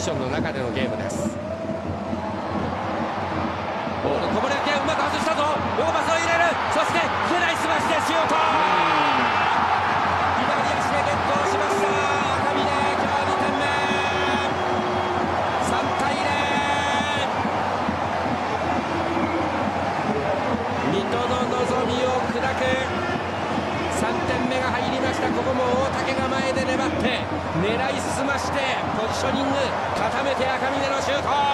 ションの中でのゲームです。ボールこぼれ系うまく外したぞ。ローパスを入れる。そして狙いすましてシュート。左足でゲットしました。赤嶺、今日2点目。3対0。水戸の望みを砕く3点目が入りました。ここも大竹が前で粘って狙いすましてポジショニング固めて赤嶺のシュート。